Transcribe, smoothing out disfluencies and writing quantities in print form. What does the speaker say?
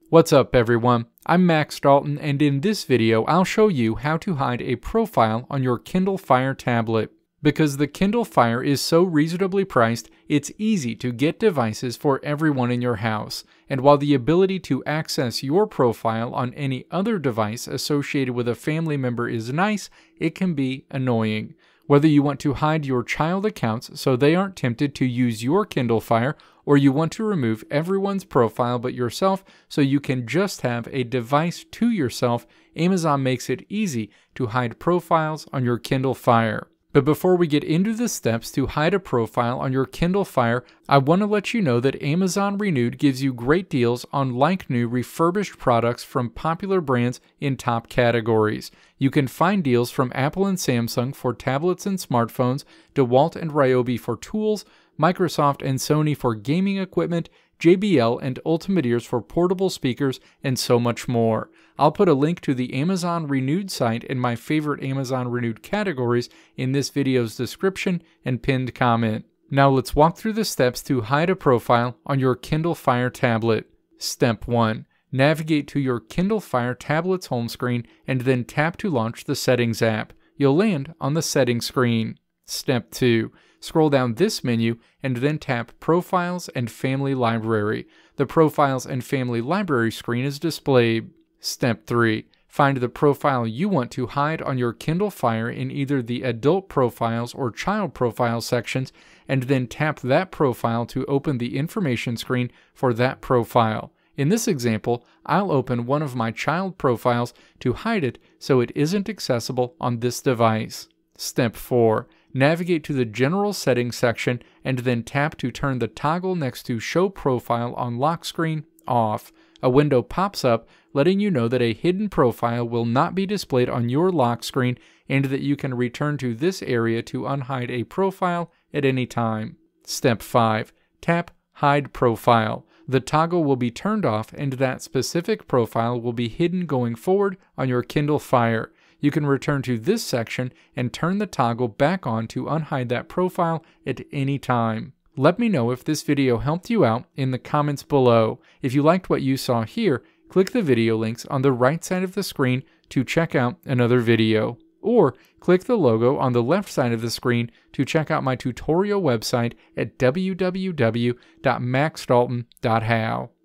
What's up everyone, I'm Max Dalton, and in this video I'll show you how to hide a profile on your Kindle Fire tablet. Because the Kindle Fire is so reasonably priced, it's easy to get devices for everyone in your house. And while the ability to access your profile on any other device associated with a family member is nice, it can be annoying. Whether you want to hide your child accounts so they aren't tempted to use your Kindle Fire, or you want to remove everyone's profile but yourself so you can just have a device to yourself, Amazon makes it easy to hide profiles on your Kindle Fire. But before we get into the steps to hide a profile on your Kindle Fire, I want to let you know that Amazon Renewed gives you great deals on like-new refurbished products from popular brands in top categories. You can find deals from Apple and Samsung for tablets and smartphones, DeWalt and Ryobi for tools, Microsoft and Sony for gaming equipment, JBL and Ultimate Ears for portable speakers, and so much more. I'll put a link to the Amazon Renewed site and my favorite Amazon Renewed categories in this video's description and pinned comment. Now let's walk through the steps to hide a profile on your Kindle Fire tablet. Step 1. Navigate to your Kindle Fire tablet's home screen and then tap to launch the Settings app. You'll land on the Settings screen. Step 2. Scroll down this menu and then tap Profiles and Family Library. The Profiles and Family Library screen is displayed. Step 3. Find the profile you want to hide on your Kindle Fire in either the Adult Profiles or Child Profiles sections, and then tap that profile to open the information screen for that profile. In this example, I'll open one of my child profiles to hide it so it isn't accessible on this device. Step 4. Navigate to the General Settings section and then tap to turn the toggle next to Show Profile on Lock Screen off. A window pops up letting you know that a hidden profile will not be displayed on your lock screen and that you can return to this area to unhide a profile at any time. Step 5. Tap Hide Profile. The toggle will be turned off and that specific profile will be hidden going forward on your Kindle Fire. You can return to this section and turn the toggle back on to unhide that profile at any time. Let me know if this video helped you out in the comments below. If you liked what you saw here, click the video links on the right side of the screen to check out another video. Or click the logo on the left side of the screen to check out my tutorial website at www.maxdalton.how.